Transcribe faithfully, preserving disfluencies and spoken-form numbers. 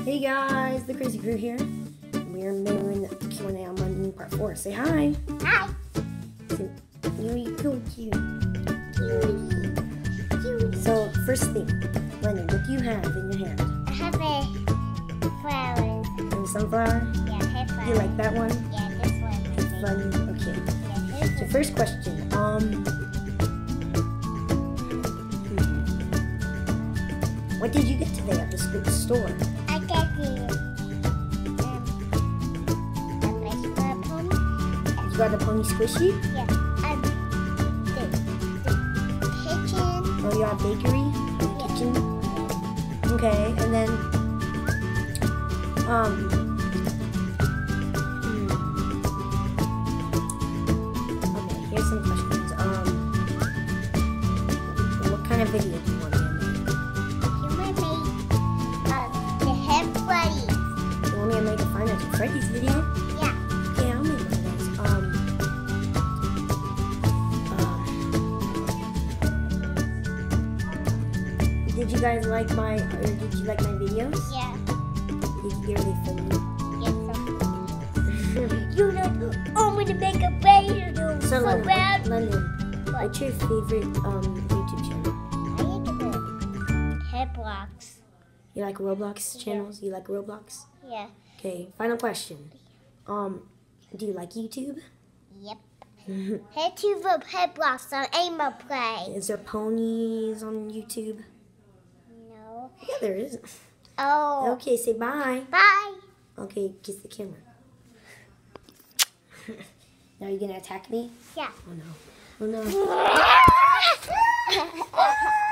Hey guys, the Crazy Crew here. We're doing Q and A on London Part four. Say hi. Hi. Say, you're so cute. So, first thing, London, what do you have in your hand? I have a flower. A sunflower? Yeah, I have flower. You like that one? Yeah, this one. It's fun. Okay. Yeah, this So, one. first question. Um. hmm. What did you get today at the school store? I got the um, a baseball pony. You got a pony squishy? Yeah. Um, the, the kitchen. Oh, you got a bakery? Yeah. Kitchen? Okay, and then, um, hmm. Okay, here's some questions. Um, what kind of video do you want me to make? You might make uh, the head buddies. You want me to make a Five Nights at Freddy's video? Yeah. Okay, I'll make one of those. Um, uh, did you guys like my, or did you like my videos? Yeah. Did you hear they filmed me? Yes, sir. You know, I'm gonna make a video So, so London, bad. London, what's your favorite um, YouTube channel? I like the head blocks. You like Roblox channels? You like Roblox? Yeah. Okay, final question. Um, do you like YouTube? Yep. Head to the head blocks on Aima Play. Is there ponies on YouTube? No. Yeah, there is. Oh. Okay, say bye. Bye. Okay, kiss the camera. Now you're gonna attack me? Yeah. Oh no. Oh no.